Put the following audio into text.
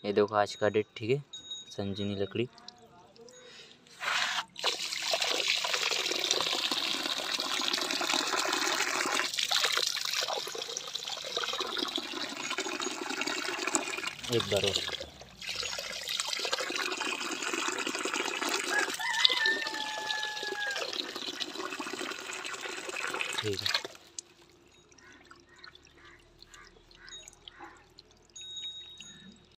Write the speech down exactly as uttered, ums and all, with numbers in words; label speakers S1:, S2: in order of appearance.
S1: ये देखो आज का डेट, ठीक है, संजीवनी लकड़ी। एक बार और ठीक है।